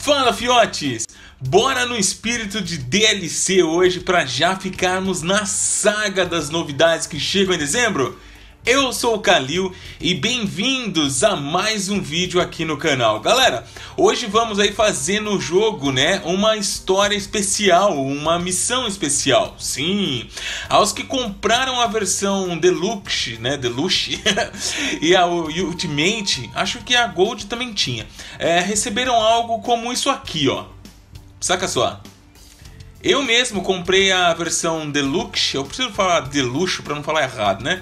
Fala, fiotes! Bora no espírito de DLC hoje para já ficarmos na saga das novidades que chegam em dezembro? Eu sou o Kalil e bem-vindos a mais um vídeo aqui no canal. Galera, hoje vamos aí fazer no jogo, né, uma história especial, uma missão especial. Sim, aos que compraram a versão Deluxe, né, Deluxe e a Ultimate, acho que a Gold também tinha, receberam algo como isso aqui, ó. Saca só. Eu mesmo comprei a versão Deluxe, eu preciso falar Deluxe para não falar errado, né?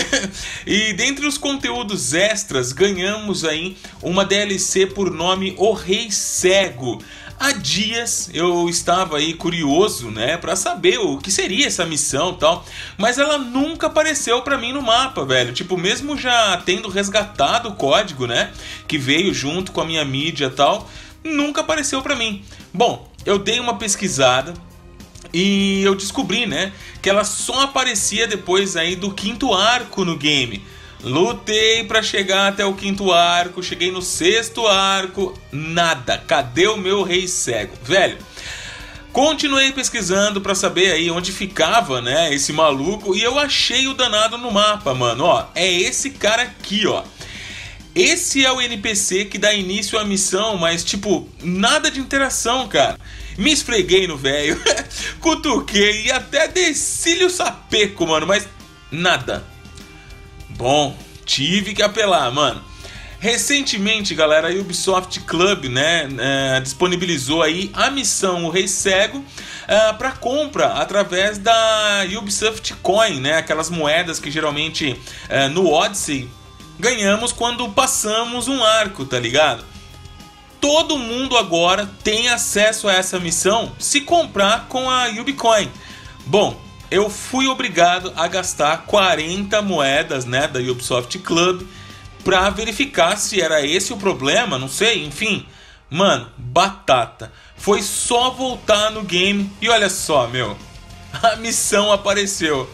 E dentre os conteúdos extras, ganhamos aí uma DLC por nome O Rei Cego. Há dias eu estava aí curioso, né, para saber o que seria essa missão e tal, mas ela nunca apareceu para mim no mapa, velho. Tipo, mesmo já tendo resgatado o código, né, que veio junto com a minha mídia e tal, nunca apareceu para mim. Bom, eu dei uma pesquisada e eu descobri, né, que ela só aparecia depois aí do 5º arco no game. Lutei pra chegar até o 5º arco, cheguei no 6º arco, nada. Cadê o meu Rei Cego? Velho, continuei pesquisando pra saber aí onde ficava, né, esse maluco, e eu achei o danado no mapa, mano. Ó, é esse cara aqui, ó. Esse é o NPC que dá início à missão, mas tipo, nada de interação, cara. Me esfreguei no velho, cutuquei e até desci-lhe o sapeco, mano, mas nada. Bom, tive que apelar, mano. Recentemente, galera, a Ubisoft Club, né, disponibilizou aí a missão O Rei Cego para compra através da Ubisoft Coin, né, aquelas moedas que geralmente no Odyssey ganhamos quando passamos um arco, tá ligado? Todo mundo agora tem acesso a essa missão se comprar com a Ubicoin. Bom, eu fui obrigado a gastar 40 moedas, né, da Ubisoft Club para verificar se era esse o problema, não sei, enfim. Mano, batata. Foi só voltar no game e olha só, meu, a missão apareceu.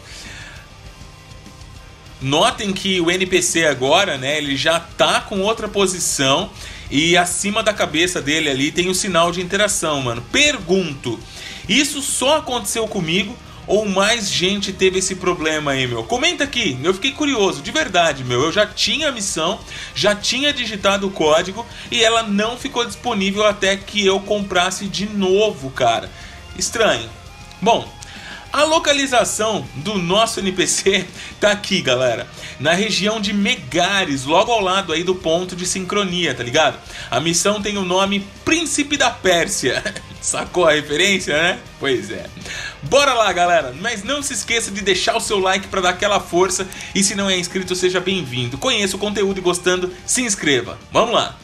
Notem que o NPC agora, né, ele já tá com outra posição e acima da cabeça dele ali tem o sinal de interação, mano. Pergunto, isso só aconteceu comigo ou mais gente teve esse problema aí, meu? Comenta aqui, eu fiquei curioso, de verdade, meu. Eu já tinha a missão, já tinha digitado o código e ela não ficou disponível até que eu comprasse de novo, cara. Estranho. Bom, a localização do nosso NPC tá aqui, galera, na região de Megares, logo ao lado aí do ponto de sincronia, tá ligado? A missão tem o nome Príncipe da Pérsia. Sacou a referência, né? Pois é. Bora lá, galera, mas não se esqueça de deixar o seu like para dar aquela força e se não é inscrito, seja bem-vindo. Conheça o conteúdo e gostando, se inscreva. Vamos lá.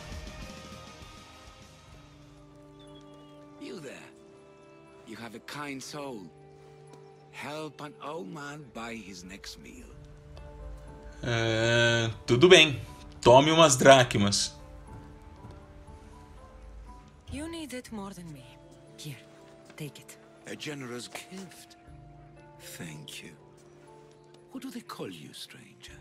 You there. You have a kind soul. Help an old man buy his next meal. Tudo bem. Tome umas dracmas. You need it more than me. Here, take it. A generous gift. Thank you. What do they call you, stranger?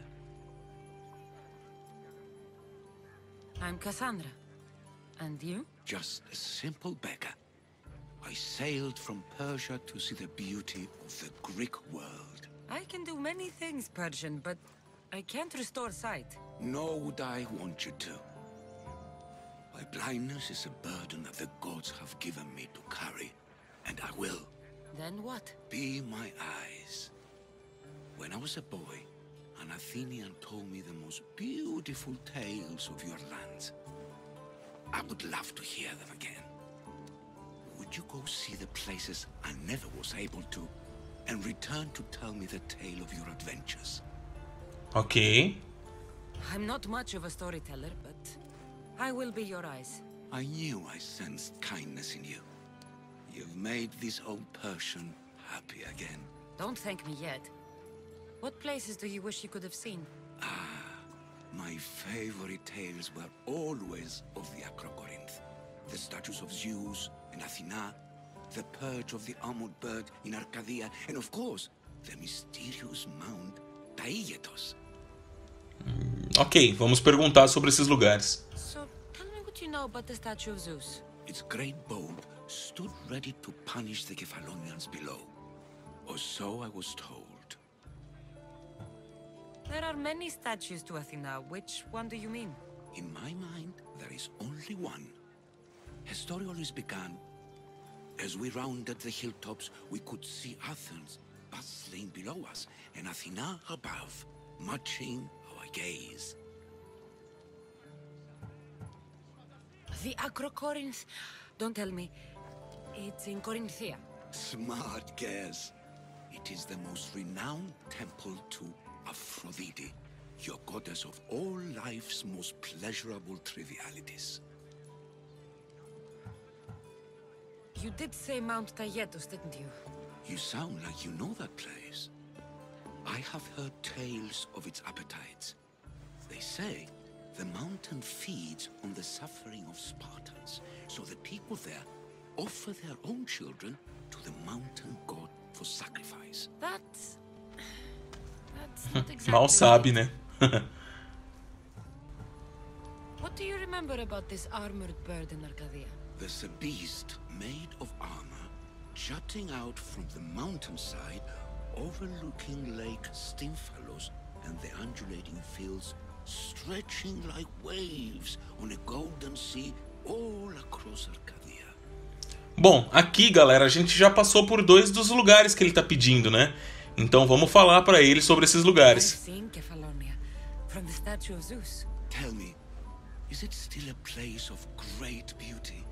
I'm Cassandra. And you? Just a simple beggar. I sailed from Persia to see the beauty of the Greek world. I can do many things, Persian, but I can't restore sight. Nor would I want you to. My blindness is a burden that the gods have given me to carry, and I will. Then what? Be my eyes. When I was a boy, an Athenian told me the most beautiful tales of your lands. I would love to hear them again. Would you go see the places I never was able to, and return to tell me the tale of your adventures? Ok. I'm not much of a storyteller, but I will be your eyes. I knew I sensed kindness in you. You've made this old Persian happy again. Don't thank me yet. What places do you wish you could have seen? My favorite tales were always of the Acrocorinth. The statues of Zeus and Athena, the perch of the armored bird in Arcadia, and of course, the mysterious Mount Taygetos. Ok, vamos perguntar sobre esses lugares. So, tell me what you know about the statue of Zeus. its great boat stood ready to punish the Kefalonians below. Or so I was told. There are many statues to Athena. Which one do you mean? In my mind, there is only one. Historiolis began. As we rounded the hilltops, we could see Athens bustling below us, and Athena above, matching our gaze. The Acrocorinth. Don't tell me. It's in Corinthia. Smart guess. It is the most renowned temple to Aphrodite, your goddess of all life's most pleasurable trivialities. You did say Mount Taygetus, didn't you? You sound like you know that place. I have heard tales of its appetites. They say the mountain feeds on the suffering of Spartans, so the people there offer their own children to the mountain god for sacrifice. That's not exactly. Mal sabe, né? What do you remember about this armored bird in Arcadia? There's a beast made of armor jutting out from the mountainside, overlooking Lake Stymphalos and the undulating fields stretching like waves on a golden sea all across Arcadia. Bom, aqui, galera, a gente já passou por 2 dos lugares que ele tá pedindo, né? Então vamos falar para ele sobre esses I've lugares. seen Kefalonia from the statue of Zeus. Tell me, is it still a place of great beauty?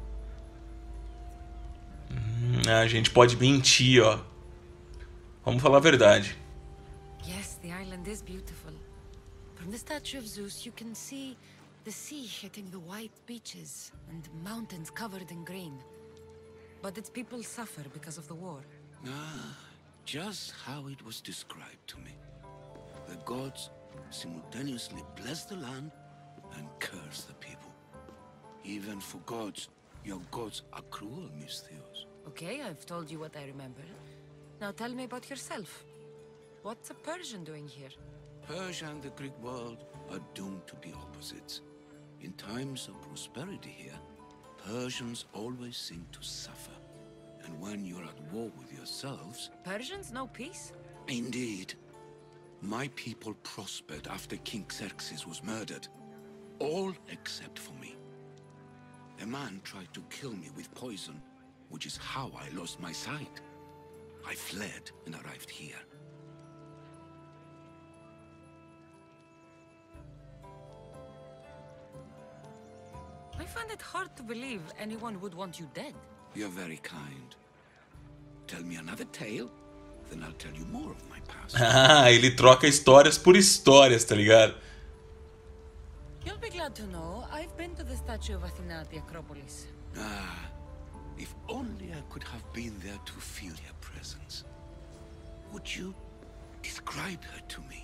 A gente pode mentir, ó. Vamos falar a verdade. Yes, the island is beautiful. From the statue of Zeus, you can see the sea hitting the white beaches and mountains covered in green. But its people suffer because of the war. Ah, just how it was described to me. The gods simultaneously bless the land and curse the people. Even for gods, your gods are cruel, Misthios. Okay, I've told you what I remember. Now tell me about yourself. What's a Persian doing here? Persia and the Greek world are doomed to be opposites. In times of prosperity here, Persians always seem to suffer. And when you're at war with yourselves... Persians know peace? Indeed. My people prospered after King Xerxes was murdered. All except for me. A man tried to kill me with poison, which is how I lost my sight. I fled and arrived here. I find it hard to believe anyone would want you dead. You're very kind. Tell me another tale, then I'll tell you more of my past. Ah, ele troca histórias por histórias, tá ligado? You'll be glad to know I've been to the statue of Athena at the Acropolis. Ah, if only I could have been there to feel her presence. Would you describe her to me?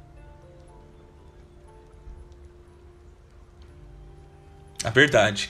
A verdade.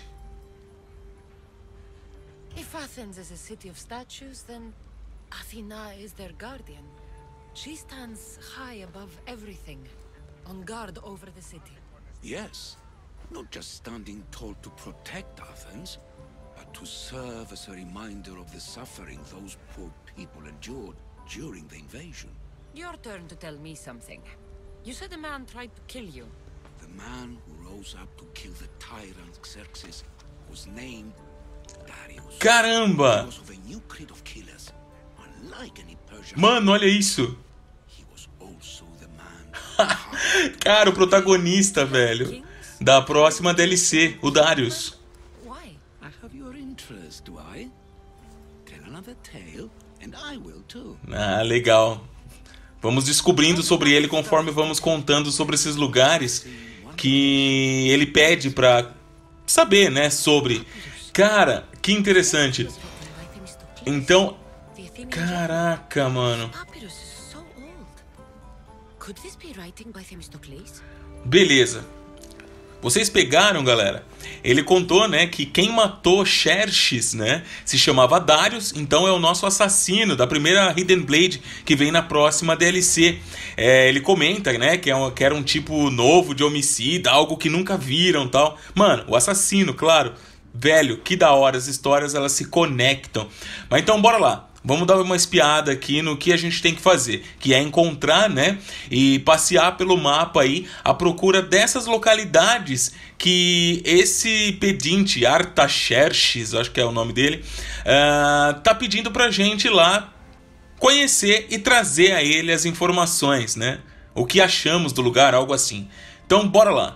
If Athens is a city of statues, then Athena is their guardian. She stands high above everything, on guard over the city. Yes, not just standing tall to protect Athens, but to serve as a reminder of the suffering those poor people endured during the invasion. Your turn to tell me something. You said a man tried to kill you. The man who rose up to kill the tyrant Xerxes was named Darius. Caramba! He was of a new creed of killers, unlike any Persian. Mano, olha isso. He was also the man. Cara, o protagonista, velho, da próxima DLC, o Darius. Why? I have your interest, do I? Tell another tale, and I will too. Ah, legal. Vamos descobrindo sobre ele conforme vamos contando sobre esses lugares que ele pede pra saber, né, sobre. Cara, que interessante. Então, caraca, mano. Papyrus is so old. Could this be writing by Themistocles? Beleza. Vocês pegaram, galera? Ele contou, né, que quem matou Xerxes, né, se chamava Darius, então é o nosso assassino da primeira Hidden Blade que vem na próxima DLC. Ele comenta, né, que era um tipo novo de homicida, algo que nunca viram, tal. Mano, o assassino, claro, Velho, que da hora, as histórias elas se conectam. Mas então bora lá. Vamos dar uma espiada aqui no que a gente tem que fazer, que é encontrar, né, e passear pelo mapa aí à procura dessas localidades que esse pedinte, Artaxerxes, acho que é o nome dele, tá pedindo pra gente ir lá conhecer e trazer a ele as informações, né? O que achamos do lugar, algo assim. Então bora lá.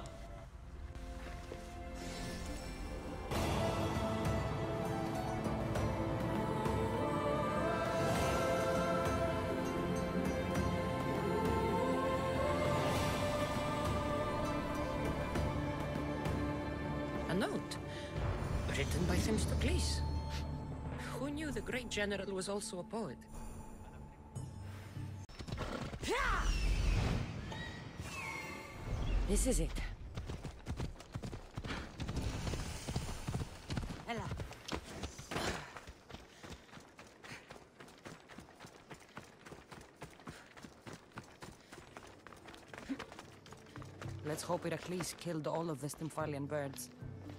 A note written by Themistocles. Who knew the great general was also a poet? This is it. Ella. Let's hope Heracles killed all of the Stymphalian birds.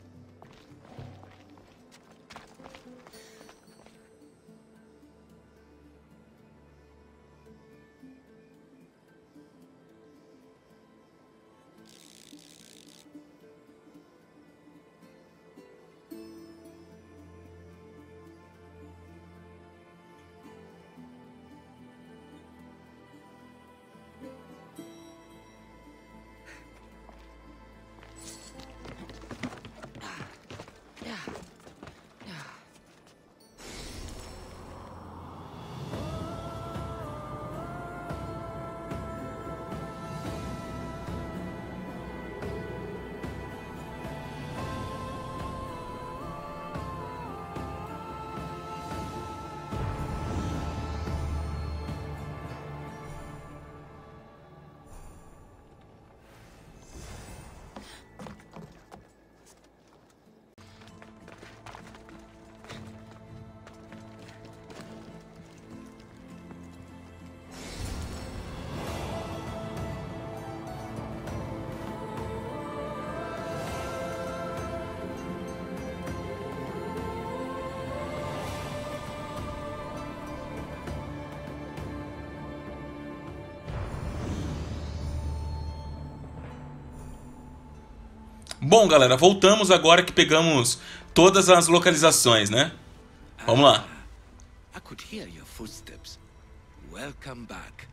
Bom, galera, voltamos agora que pegamos todas as localizações, né? Vamos lá. I could hear your footsteps. Welcome back.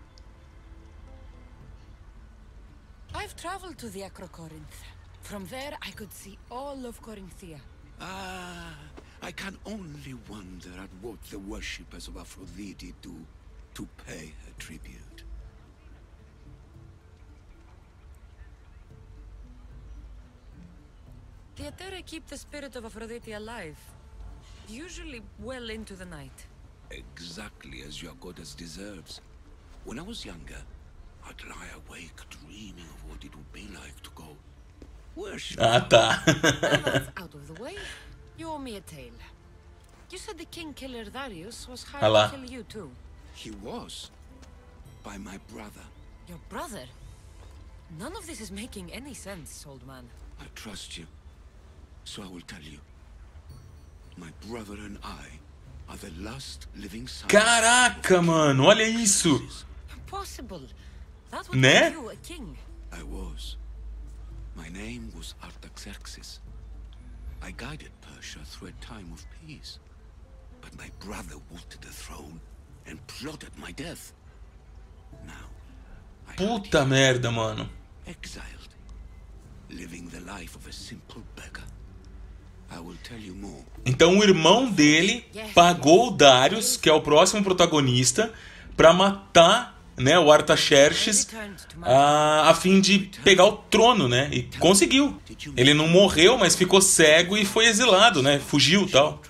I've traveled to the Acrocorinth. From there, I could see all of Corinthia. Ah, I can only wonder at what the worshippers of Aphrodite do to pay her tribute. The Aether keep the spirit of Aphrodite alive, usually well into the night. Exactly as your goddess deserves. When I was younger, I'd lie awake dreaming of what it would be like to go worship. Ah, tá. Now that's out of the way, you owe me a tale. You said the king killer Darius was Ah hired lá. to kill you too. He was by my brother. Your brother? None of this is making any sense, old man. I trust you, so I will tell you. My brother and I are the last living sons. Caraca, mano, olha isso. Impossible. That would Né? make you a king. I was. My name was Artaxerxes. I guided Persia through a time of peace. But my brother wanted the throne and plotted my death. Now, I am Puta merda, mano. exiled, living the life of a simple beggar. I will tell you more. Então o irmão dele pagou o Darius, que é o próximo protagonista, pra matar, né, o Artaxerxes a fim de pegar o trono, né? E conseguiu. Ele não morreu, mas ficou cego e foi exilado, né? Fugiu e tal.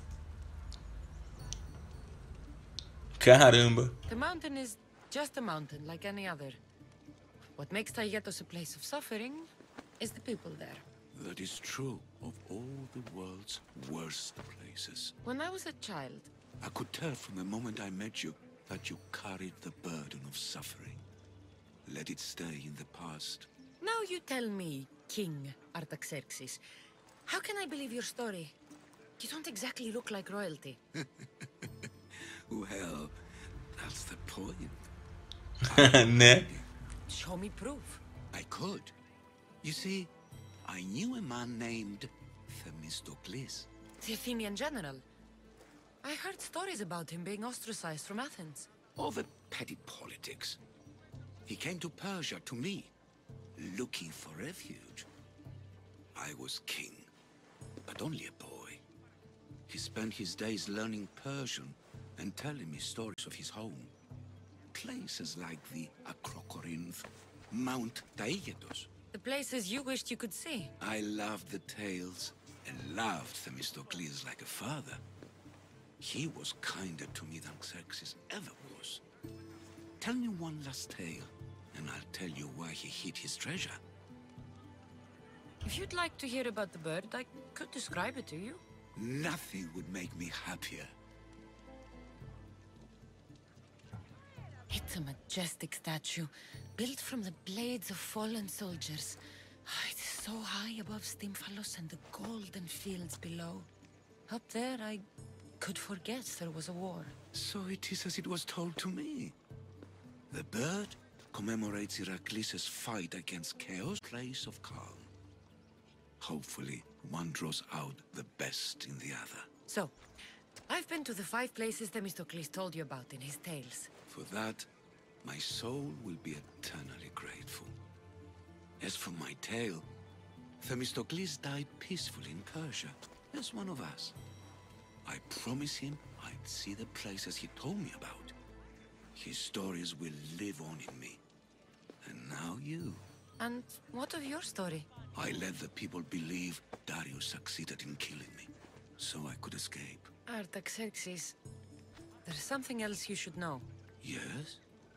Caramba. The mountain is just a mountain like any other. What makes Taygetos a place of suffering is the people there. That is true of all the world's worst places. When I was a child, I could tell from the moment I met you that you carried the burden of suffering. Let it stay in the past. now you tell me, King Artaxerxes, How can I believe your story? You don't exactly look like royalty. Well, that's the point. Né? Show me proof. I could. You see, I knew a man named Themistocles. The Athenian general. I heard stories about him being ostracized from Athens. Over petty politics. He came to Persia to me, looking for refuge. I was king, but only a boy. He spent his days learning Persian and telling me stories of his home. Places like the Acrocorinth, Mount Taygetos. The places you wished you could see. I loved the tales and loved Themistocles like a father. He was kinder to me than Xerxes ever was. Tell me one last tale, and I'll tell you where he hid his treasure. If you'd like to hear about the bird, I could describe it to you. Nothing would make me happier. It's a majestic statue, built from the blades of fallen soldiers. It's so high above Stymphalos and the golden fields below. Up there, I could forget there was a war. So it is as it was told to me. The bird commemorates Heracles' fight against chaos, place of calm. Hopefully, one draws out the best in the other. So, I've been to the 5 places Themistocles told you about in his tales. For that, my soul will be eternally grateful. As for my tale, Themistocles died peacefully in Persia, as one of us. I promised him I'd see the places he told me about. His stories will live on in me. And now you. And what of your story? I let the people believe Darius succeeded in killing me, so I could escape. Artaxerxes, there's something else you should know. Yes?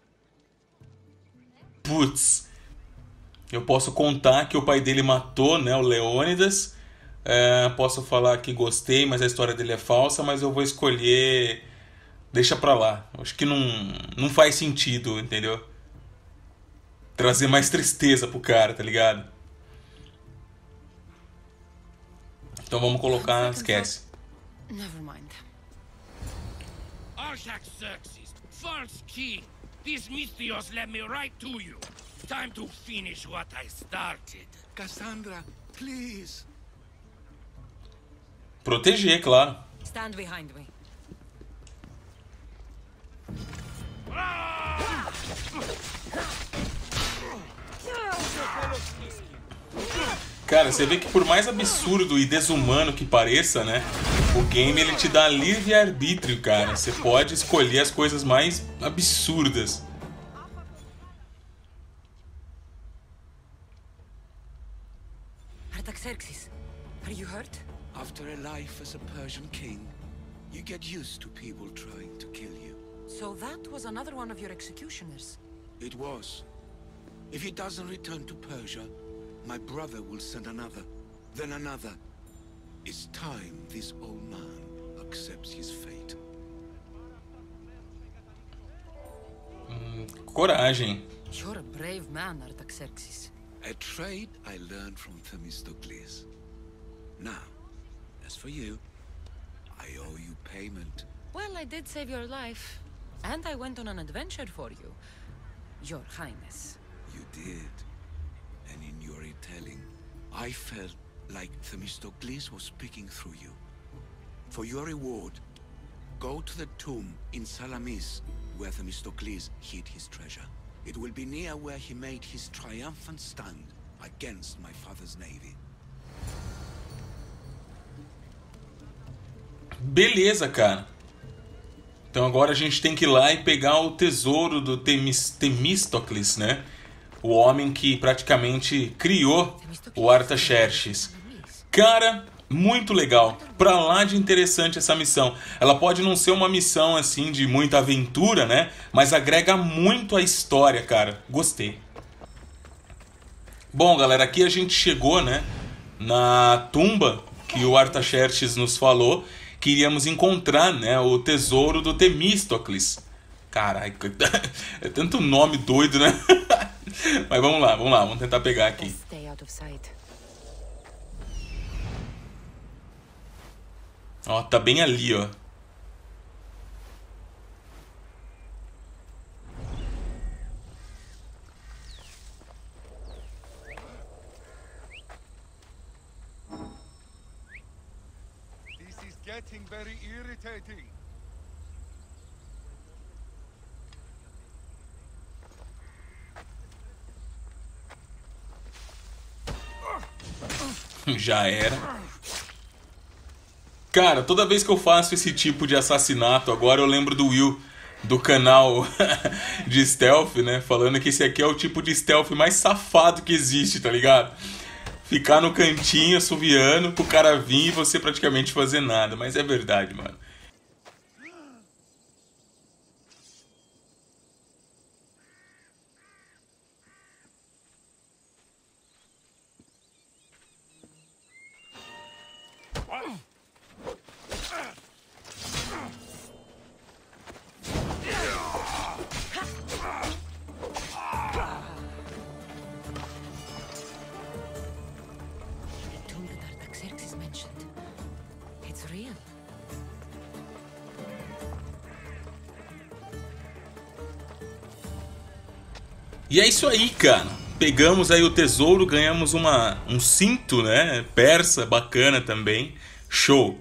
Putz. Eu posso contar que o pai dele matou, né, o Leônidas. Posso falar que gostei, mas a história dele é falsa, mas eu vou escolher... Deixa pra lá. Acho que não faz sentido, entendeu? Trazer mais tristeza pro cara, tá ligado? Então vamos colocar... Esquece. Never mind. Artaxerxes, false king, these Misthios led me right to you. Time to finish what I started. Cassandra, please. Proteger, claro. Stand behind me. Cara, você vê que por mais absurdo e desumano que pareça, né? O game ele te dá livre-arbítrio, cara. Você pode escolher as coisas mais absurdas. Artaxerxes, are you hurt? After a life as a Persian king, you get used to people trying to kill you. So that was another one of your executioners. It was. If he doesn't return to Persia, my brother will send another, then another. It's time this old man accepts his fate. Coragem. You're a brave man, Artaxerxes. A trait I learned from Themistocles. Now, as for you, I owe you payment. Well, I did save your life. And I went on an adventure for you, Your Highness. You did. And in your retelling, I felt like Themistocles was speaking through you. For your reward, go to the tomb in Salamis, where Themistocles hid his treasure. It will be near where he made his triumphant stand against my father's navy. Beleza, cara. Então agora a gente tem que ir lá e pegar o tesouro do Themistocles, né? O homem que praticamente criou o Artaxerxes. Cara, muito legal. Pra lá de interessante essa missão. Ela pode não ser uma missão assim de muita aventura, né? Mas agrega muito à história, cara. Gostei. Bom, galera, aqui a gente chegou, né? Na tumba que o Artaxerxes nos falou. Que iríamos encontrar, né, o tesouro do Themistocles. Caralho, é tanto nome doido, né? Mas vamos lá, vamos tentar pegar aqui. Ó, tá bem ali, ó. This is getting very irritating. Já era. Cara, toda vez que eu faço esse tipo de assassinato, agora eu lembro do Will, do canal de stealth, né? Falando que esse aqui é o tipo de stealth mais safado que existe, tá ligado? Ficar no cantinho, assoviando, pro cara vir e você praticamente fazer nada. Mas é verdade, mano. The tomb that Artaxerxes mentioned. It's real. E é isso aí, cara. Pegamos aí o tesouro, ganhamos um cinto, né? Persa, bacana também. Show.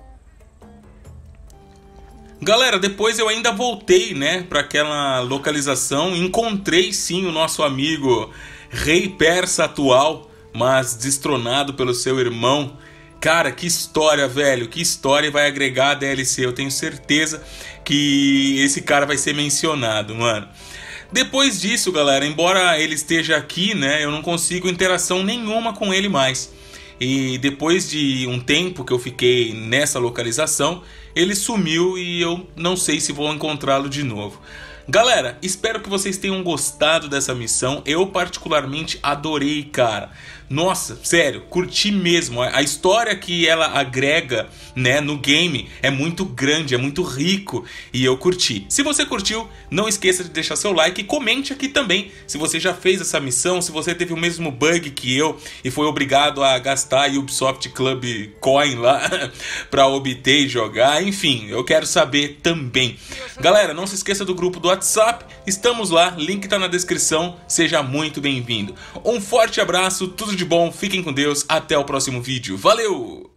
Galera, depois eu ainda voltei, né, para aquela localização. Encontrei sim o nosso amigo rei persa atual, mas destronado pelo seu irmão. Cara, que história, velho, que história, vai agregar a DLC. Eu tenho certeza que esse cara vai ser mencionado, mano. Depois disso, galera, embora ele esteja aqui, né, eu não consigo interação nenhuma com ele mais. E depois de um tempo que eu fiquei nessa localização, ele sumiu e eu não sei se vou encontrá-lo de novo. Galera, espero que vocês tenham gostado dessa missão. Eu particularmente adorei, cara. Nossa, sério, curti mesmo. A história que ela agrega, né, no game é muito grande, é muito rico e eu curti. Se você curtiu, não esqueça de deixar seu like e comente aqui também se você já fez essa missão, se você teve o mesmo bug que eu e foi obrigado a gastar Ubisoft Club Coin lá para obter e jogar. Enfim, eu quero saber também. Galera, não se esqueça do grupo do WhatsApp, estamos lá, link tá na descrição, seja muito bem-vindo. Um forte abraço, tudo de bom, fiquem com Deus, até o próximo vídeo, valeu!